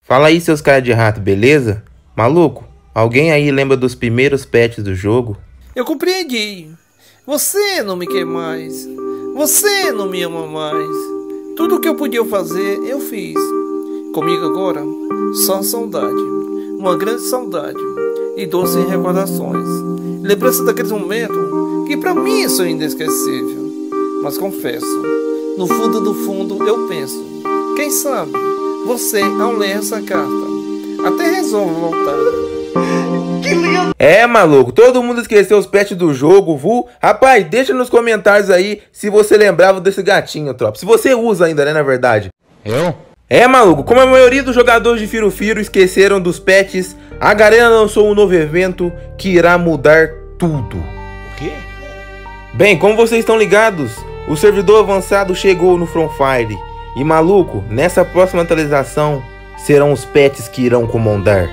Fala aí, seus caras de rato, beleza? Maluco, alguém aí lembra dos primeiros pets do jogo? Eu compreendi. Você não me quer mais. Você não me ama mais. Tudo o que eu podia fazer, eu fiz. Comigo agora, só saudade. Uma grande saudade. E doces recordações. Lembrança daqueles momentos que pra mim são inesquecíveis. Mas confesso, no fundo do fundo eu penso. Quem sabe, você ao ler essa carta, até resolve voltar. Que lindo! É, maluco, todo mundo esqueceu os pets do jogo, viu? Rapaz, deixa nos comentários aí se você lembrava desse gatinho, tropa. Se você usa ainda, né, na verdade. Eu? É, maluco, como a maioria dos jogadores de Firo Firo esqueceram dos pets, a Garena lançou um novo evento que irá mudar tudo. O quê? Bem, como vocês estão ligados, o servidor avançado chegou no From Fire. E, maluco, nessa próxima atualização, serão os pets que irão comandar.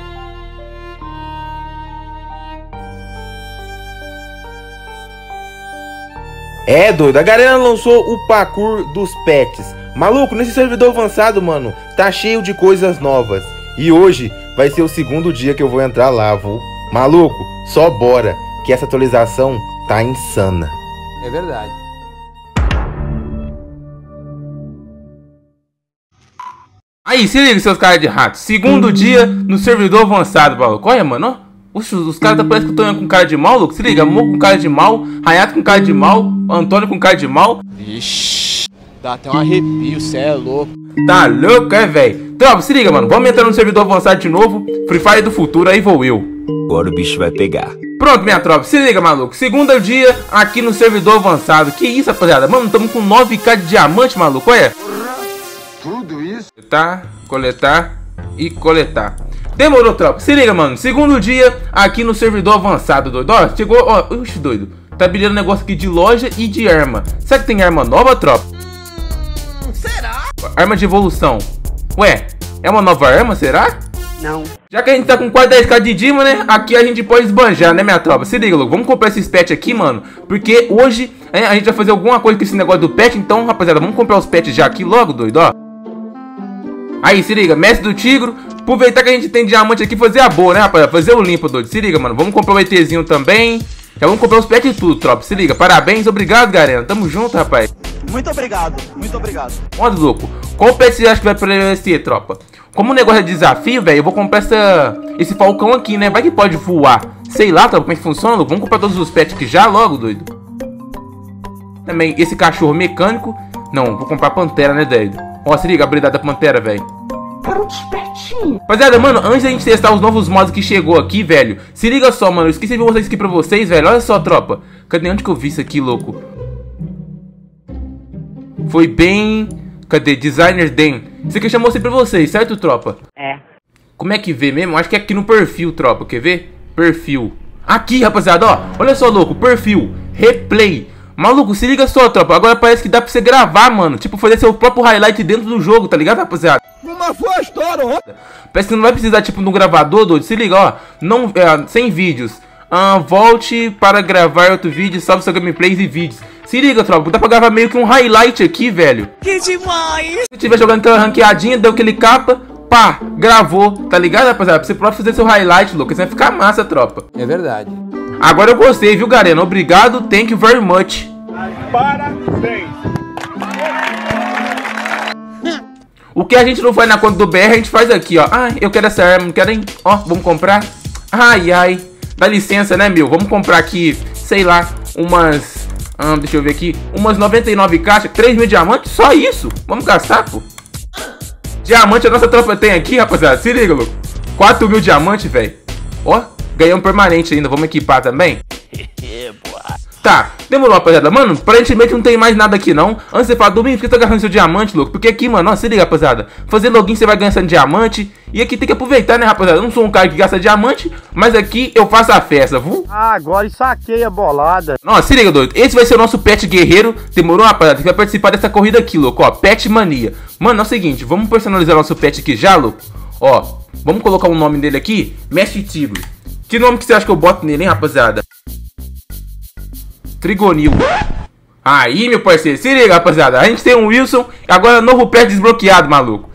É, doido, a Garena lançou o parkour dos pets. Maluco, nesse servidor avançado, mano, tá cheio de coisas novas. E hoje vai ser o segundo dia que eu vou entrar lá, viu? Maluco, só bora, que essa atualização tá insana. É verdade. Aí, se liga, seus caras de rato. Segundo dia no servidor avançado, maluco. Olha, mano, ó. Os caras tá parecendo que estão com cara de mal, louco. Se liga, Mo com cara de mal, Hayato com cara de mal, Antônio com cara de mal. Ixi, dá até um arrepio, cê é louco. Tá louco, é, velho? Tropa, se liga, mano. Vamos entrar no servidor avançado de novo. Free Fire do futuro, aí vou eu. Agora o bicho vai pegar. Pronto, minha tropa, se liga, maluco. Segundo dia aqui no servidor avançado. Que isso, rapaziada? Mano, estamos com 9k de diamante, maluco, olha. Tudo isso? Coletar e coletar. Demorou, tropa. Se liga, mano. Segundo dia aqui no servidor avançado, doido. Ó, chegou, ó. Oxe, doido. Tá brilhando negócio aqui de loja e de arma. Será que tem arma nova, tropa? Será? Arma de evolução. Ué, é uma nova arma, será? Não. Já que a gente tá com quase 10k de dima, né? Aqui a gente pode esbanjar, né, minha tropa? Se liga, louco. Vamos comprar esses pets aqui, mano. Porque hoje a gente vai fazer alguma coisa com esse negócio do pet. Então, rapaziada, vamos comprar os pets já aqui logo, doido, ó. Aí, se liga, mestre do tigre. Aproveitar que a gente tem diamante aqui, fazer a boa, né, rapaziada? Fazer o limpo, doido. Se liga, mano. Vamos comprar o ETzinho também. Já vamos comprar os pets e tudo, tropa. Se liga. Parabéns, obrigado, Garena. Tamo junto, rapaz. Muito obrigado, muito obrigado. Olha, louco. Qual pet você acha que vai prevalecer, tropa? Como o negócio é desafio, velho, eu vou comprar esse falcão aqui, né? Vai que pode voar. Sei lá, tropa, como é que funciona, louco. Vamos comprar todos os pets aqui já, logo, doido. Também esse cachorro mecânico. Não, vou comprar a pantera, né, doido? Ó, se liga a habilidade da pantera, velho. Rapaziada, mano, antes da gente testar os novos mods que chegou aqui, velho, se liga só, mano, eu esqueci de mostrar isso aqui pra vocês, velho. Olha só, tropa. Cadê? Onde que eu vi isso aqui, louco? Foi bem... Cadê? Designer Den. Isso aqui eu já mostrei pra vocês, certo, tropa? É. Como é que vê mesmo? Acho que é aqui no perfil, tropa. Quer ver? Perfil. Aqui, rapaziada, ó. Olha só, louco. Perfil. Replay. Maluco, se liga só, tropa. Agora parece que dá pra você gravar, mano. Tipo, fazer seu próprio highlight dentro do jogo, tá ligado, rapaziada? Uma foi a história, ó. Parece que não vai precisar, tipo, de um gravador, doido. Se liga, ó. Não, sem vídeos. Volte para gravar outro vídeo. Salve seu gameplays e vídeos. Se liga, tropa. Dá pra gravar meio que um highlight aqui, velho. Que demais. Se tiver jogando aquela ranqueadinha, deu aquele capa. Pá, gravou. Tá ligado, rapaziada? Pra você próprio fazer seu highlight, louco. Isso vai ficar massa, tropa. É verdade. Agora eu gostei, viu, Garena? Obrigado, thank you very much. Parabéns. O que a gente não faz na conta do BR, a gente faz aqui, ó. Ai, eu quero essa arma, não quero, hein? Ó, vamos comprar. Ai, ai. Dá licença, né, meu? Vamos comprar aqui, sei lá, umas... deixa eu ver aqui. Umas 99 caixas, 3 mil diamantes, só isso. Vamos gastar, pô. Diamante a nossa tropa tem aqui, rapaziada. Se liga, louco. 4 mil diamantes, velho. Ó, ganhamos permanente ainda. Vamos equipar também. Tá, demorou, rapaziada. Mano, aparentemente não tem mais nada aqui, não. Antes de você falar, Domingo, por que você tá gastando seu diamante, louco? Porque aqui, mano, ó, se liga, rapaziada. Fazer login você vai ganhando diamante. E aqui tem que aproveitar, né, rapaziada? Eu não sou um cara que gasta diamante, mas aqui eu faço a festa, viu? Ah, agora saquei a bolada. Nossa, se liga, doido. Esse vai ser o nosso pet guerreiro. Demorou, rapaziada? Que vai participar dessa corrida aqui, louco. Ó, Pet Mania. Mano, é o seguinte, vamos personalizar nosso pet aqui já, louco. Ó, vamos colocar o nome dele aqui. Mestre Tigre. Que nome que você acha que eu boto nele, hein, rapaziada? Trigonil. Aí, meu parceiro, se liga, rapaziada. A gente tem um Wilson, agora novo pet desbloqueado, maluco.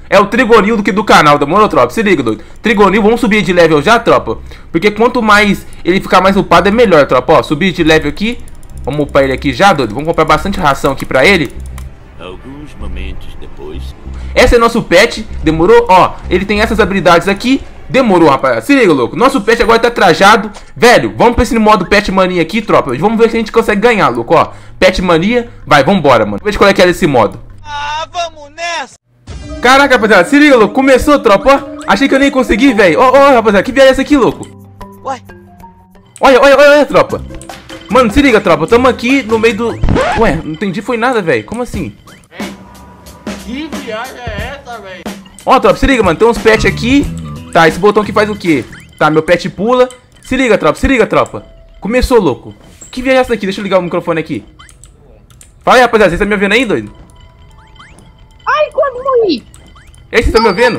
é o Trigonil do canal, demorou, tropa? Se liga, doido. Trigonil, vamos subir de level já, tropa? Porque quanto mais ele ficar mais upado é melhor, tropa. Ó, subir de level aqui. Vamos upar ele aqui já, doido. Vamos comprar bastante ração aqui pra ele. Alguns momentos depois. Esse é nosso pet, demorou? Ó, ele tem essas habilidades aqui. Demorou, rapaz. Se liga, louco. Nosso pet agora tá trajado. Velho, vamos pra esse modo Pet Mania aqui, tropa. Vamos ver se a gente consegue ganhar, louco, ó. Pet Mania. Vai, vambora, mano. Vamos ver qual é que é esse modo. Ah, vamos nessa! Caraca, rapaziada. Se liga, louco. Começou, tropa, ó. Achei que eu nem consegui, velho. Ó, rapaziada. Que viagem é essa aqui, louco? Ué? Olha, tropa. Mano, se liga, tropa. Tamo aqui no meio do... Ué, não entendi foi nada, velho. Como assim? Que viagem é essa, velho? Ó, tropa, se liga, mano. Tem uns pets aqui. Tá, esse botão aqui faz o quê? Tá, meu pet pula. Se liga, tropa. Começou, louco. Que viagem é essa daqui? Deixa eu ligar o microfone aqui. Fala aí, rapaziada. Vocês estão me ouvindo aí, doido? Ai, quase morri. E aí, vocês estão me ouvindo?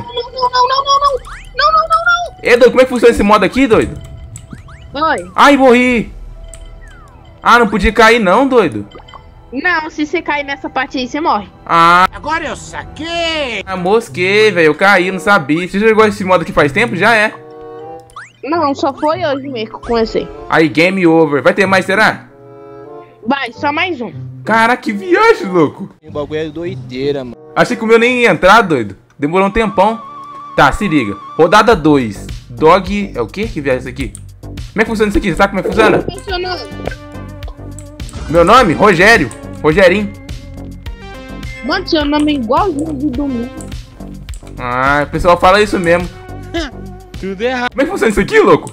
Não. É, doido, como é que funciona esse modo aqui, doido? Oi. Ai, morri. Ah, não podia cair não, doido. Não, se você cair nessa parte aí, você morre. Ah, Agora eu saquei! mosquei, velho. Eu caí, não sabia. Você jogou esse modo aqui faz tempo? Já é. Não, só foi hoje mesmo que eu comecei. Aí, game over. Vai ter mais, será? Vai, só mais um. Caraca, que viagem, louco. O bagulho é doideira, mano. Achei que o meu nem ia entrar, doido. Demorou um tempão. Tá, se liga. Rodada 2. Dog... É o quê? Que viagem é essa aqui? Como é que funciona isso aqui? Você sabe como é que funciona? Funcionou. Meu nome? Rogério. Rogerinho. Mano, seu nome é igualzinho de domingo. Ah, o pessoal fala isso mesmo. Tudo errado. Como é que funciona isso aqui, louco?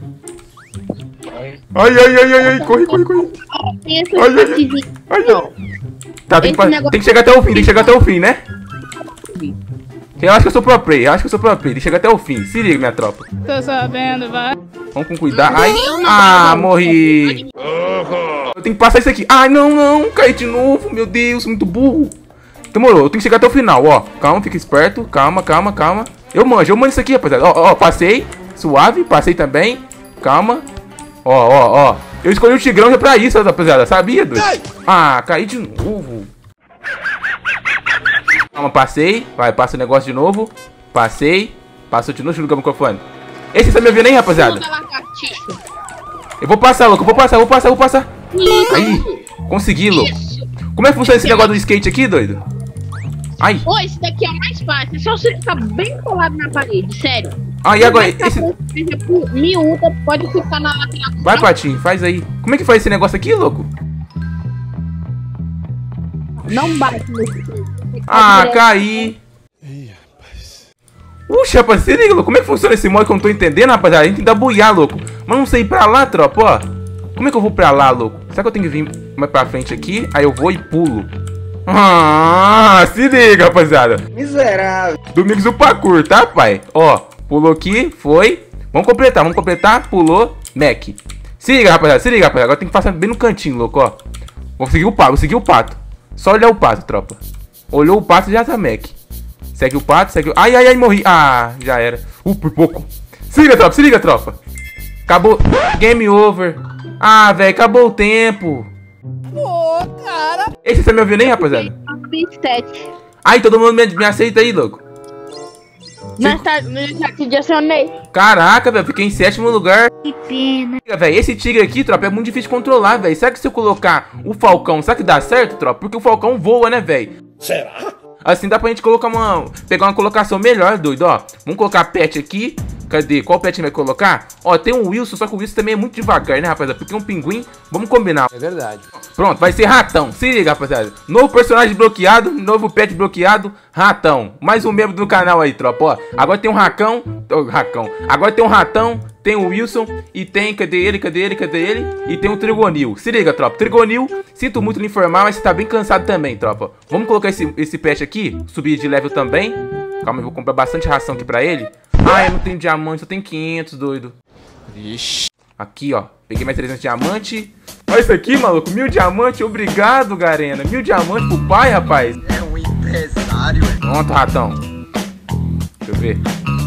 Ai. Corre. Tem esse Ai. partezinho. Não. Tá, tem que chegar até o fim, né? Eu acho que eu sou pro play, Tem que chegar até o fim. Se liga, minha tropa. Tô sabendo, vai. Vamos com cuidado. Ai, morri. Eu tenho que passar isso aqui. Ai, não, caí de novo. Meu Deus, muito burro. Demorou, eu tenho que chegar até o final, ó. Calma, fica esperto. Calma. Eu manjo isso aqui, rapaziada. Ó, passei. Suave, passei também. Calma. Ó. Eu escolhi o Tigrão já pra isso, rapaziada. Sabia, doido? Ah, caí de novo. Calma, passei. Vai, passa o negócio de novo. Passei. Passou de novo, deixa eu ligar o microfone. Esse tá me ouvindo aí, rapaziada? Eu vou passar, louco. Vou passar. Aí, consegui, louco. Como é que funciona esse negócio do skate aqui, doido? Ai. Pô, esse daqui é o mais fácil. É só você ficar bem colado na parede, sério. Ah, e agora? Esse... Miúda, pode ficar na lateral. Vai, Patinho, faz aí. Como é que faz esse negócio aqui, louco? Não bate nesse. Ah, caí. Puxa, rapaz, se liga, louco. Como é que funciona esse modo que eu não tô entendendo, rapaziada? A gente tem que dar buiar, louco. Mas não sei ir pra lá, tropa, ó. Como é que eu vou pra lá, louco? Será que eu tenho que vir mais pra frente aqui? Aí eu vou e pulo. Ah, se liga, rapaziada. Miserável. Domingos do parkour, tá, pai? Ó, pulou aqui, foi. Vamos completar, pulou, Mac. Se liga, rapaziada, Agora tem que passar bem no cantinho, louco, ó. Vou seguir o pato. Só olhar o pato, tropa. Olhou o pato, já tá Mac. Segue o pato, Ai, morri. Ah, já era. Por pouco. Se liga, tropa. Acabou. Game over. Ah, velho, acabou o tempo. Pô, cara. Esse você me ouviu nem, rapaziada? 27. Ai, todo mundo me aceita aí, louco. Mas tá, eu já te adicionei. Caraca, velho, fiquei em 7º lugar. Que pena. Velho, esse tigre aqui, tropa, é muito difícil de controlar, velho. Será que se eu colocar o Falcão, será que dá certo, tropa? Porque o Falcão voa, né, velho? Será? Assim dá pra gente colocar pegar uma colocação melhor, doido, ó. Vamos colocar pet aqui. Cadê? Qual pet a gente vai colocar? Ó, tem um Wilson, só que o Wilson também é muito devagar, né, rapaziada? Porque é um pinguim. Vamos combinar. É verdade. Pronto, vai ser Ratão. Se liga, rapaziada. Novo personagem bloqueado, novo pet bloqueado, Ratão. Mais um membro do canal aí, tropa, ó. Agora tem um Racão. Agora tem um Ratão, tem o Wilson e tem... Cadê ele? E tem o Trigonil. Se liga, tropa. Trigonil, sinto muito lhe informar, mas você tá bem cansado também, tropa. Vamos colocar esse pet aqui, subir de level também. Calma, eu vou comprar bastante ração aqui pra ele. Ah, eu não tenho diamante, eu tenho 500, doido. Ixi. Aqui, ó. Peguei mais 300 diamante. Olha isso aqui, maluco. 1000 diamante. Obrigado, Garena. 1000 diamante pro pai, rapaz. É um empresário, é. Pronto, Ratão. Deixa eu ver.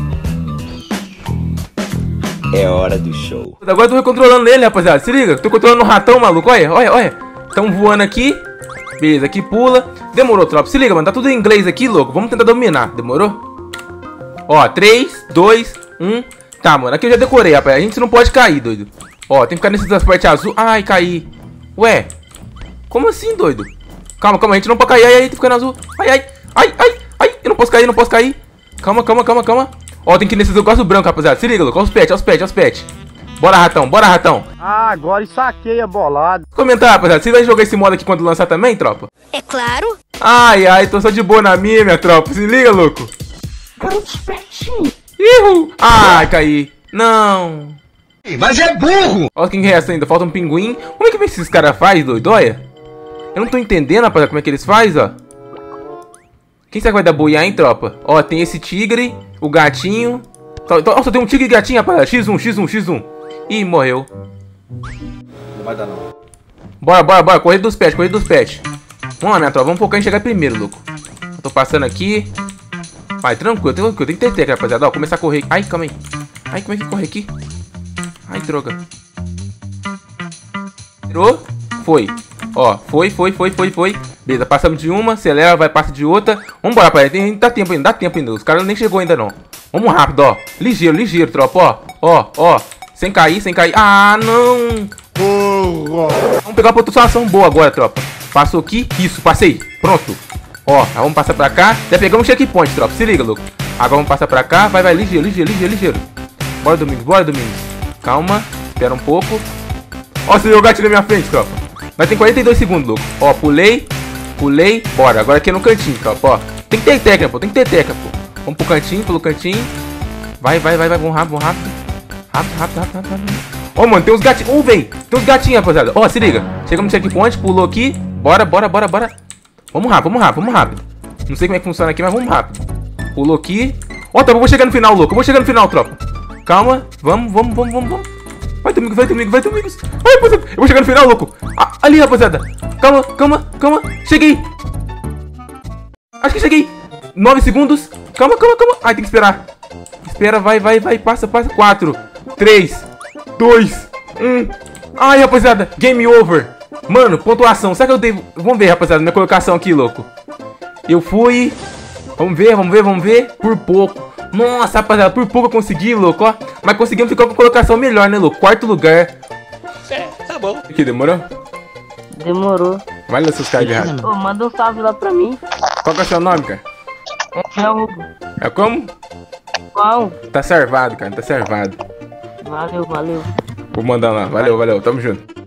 É hora do show. Agora eu tô controlando ele, rapaziada. Se liga. Tô controlando o Ratão, maluco. Olha. Tão voando aqui. Beleza, aqui pula. Demorou, tropa. Se liga, mano. Tá tudo em inglês aqui, louco. Vamos tentar dominar. Demorou? Ó, 3, 2, 1. Tá, mano. Aqui eu já decorei, rapaz. A gente não pode cair, doido. Ó, tem que ficar nesse transporte azul. Ai, caí. Ué. Como assim, doido? Calma, calma. A gente não pode cair. Ai, ai, tá ficando azul. Ai, ai. Ai, ai, ai. Eu não posso cair, não posso cair. Calma, calma, calma, calma. Ó, tem que ir nesse negócio branco, rapaziada. Se liga, louco. Olha os pets, olha os pets, olha os pets. Bora, ratão, bora, ratão. Ah, agora saquei a bolada. Comentar, rapaziada. Você vai jogar esse modo aqui quando lançar também, tropa? É claro. Ai, ai, tô só de boa na minha tropa. Se liga, louco. Garoto espertinho. Ihu. Ai, caí. Não. Mas é burro! Olha quem resta ainda. Falta um pinguim. Como é que esses caras fazem, doido? Olha. Eu não tô entendendo, rapaziada, como é que eles fazem, ó. Quem será que vai dar boiar, hein, tropa? Ó, tem esse tigre, o gatinho. Nossa, tem um tigre e gatinho, rapaziada. X1, X1, X1. Ih, morreu. Não vai dar, não. Bora, bora, bora. Corrida dos pets, corrida dos pets. Vamos lá, minha tropa. Vamos focar em chegar primeiro, louco. Eu tô passando aqui. Vai, tranquilo, tranquilo. Tem que ter técnica, rapaziada. Ó, começar a correr. Ai, calma aí. Ai, como é que corre aqui? Ai, droga. Tirou? Foi. Ó, foi. Beleza, passamos de uma, acelera, vai, passa de outra. Vambora, rapaziada. Dá tempo ainda. Os caras nem chegou ainda, não. Vamos rápido, ó. Ligeiro, ligeiro, tropa, ó. Sem cair. Ah, não. Vamos pegar uma pontuação boa agora, tropa. Passou aqui. Isso, passei. Pronto. Ó, vamos passar pra cá. Já pegamos um checkpoint, tropa. Se liga, louco. Agora vamos passar pra cá. Vai, ligeiro. Bora, Domingos. Calma. Espera um pouco. Ó, você jogou o gatinho na minha frente, tropa. Nós tem 42 segundos, louco. Ó, pulei. Bora. Agora aqui no cantinho, tropa, ó. Tem que ter técnica, pô. Vamos pro cantinho, pelo cantinho. Vai. Vamos rápido. Rápido. Ó, mano, tem uns gatinhos. Ó, vem. Tem uns gatinhos, rapaziada. Ó, se liga. Chegamos no checkpoint, pulou aqui. Bora. Vamos rápido. Não sei como é que funciona aqui, mas vamos rápido. Pulou aqui. Ó, tá, eu vou chegar no final, louco. Eu vou chegar no final, tropa. Calma. Vamos. Vai, Domingos. Ai, rapaziada. Eu vou chegar no final, louco. Ah, ali, rapaziada. Calma. Cheguei. Acho que cheguei. 9 segundos. Calma. Ai, tem que esperar. Espera, vai. Passa. 4, 3, 2, 1. Ai, rapaziada. Game over. Mano, pontuação. Será que eu devo... Vamos ver, rapaziada, minha colocação aqui, louco. Eu fui... Vamos ver. Por pouco. Nossa, rapaziada, por pouco eu consegui, louco, ó. Mas conseguimos ficar com colocação melhor, né, louco? 4º lugar. Tá bom. Aqui, demorou? Demorou. Vai lá, seus caras de errado. Ô, manda um salve lá pra mim. Qual que é o seu nome, cara? É o Hugo. É como? Qual? Tá servado, cara, tá servado. Valeu. Vou mandar lá. Valeu, tamo junto.